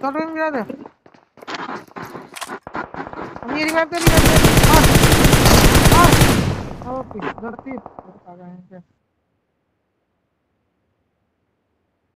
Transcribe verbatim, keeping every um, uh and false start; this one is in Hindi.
चल रही गिरा दे। हम ये रिवाइव कर रिवाइव कर। मार मार। ओके गलती आ गए हैं।